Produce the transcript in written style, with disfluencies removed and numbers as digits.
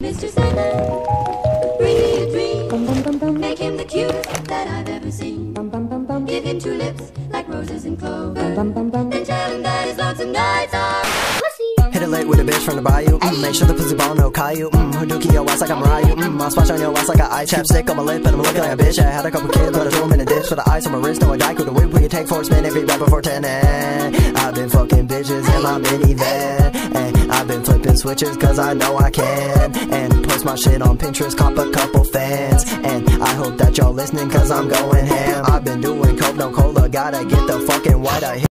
Mr. Sandman, bring me a dream. Make him the cutest that I've ever seen. Give him two lips like roses and clover. And tell him that his lonesome nights are pussy. Hit it late with a bitch from the bayou. Make sure the pussy ball no Caillou. Her dookie your ass like I'm Ryu. I'll splash on your ass like a ice chapstick on my lip, and I'm looking like a bitch. I had a couple kids, but I threw them in a ditch. For the ice on my wrist, no a dyke with a whip. We can take 4 spin every bell before 10. And I've been fucking bitches in my minivan, and I've been flipping switches cause I know I can. And post my shit on Pinterest, cop a couple fans. And I hope that y'all listening cause I'm going ham. I've been doing coke, no cola, gotta get the fucking white. I